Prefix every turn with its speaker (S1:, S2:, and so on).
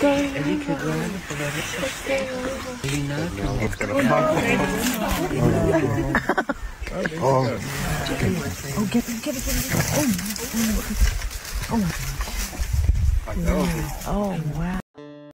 S1: Any kid run for that?
S2: It's gonna pop. Oh,
S3: get it. Oh, oh, oh, wow.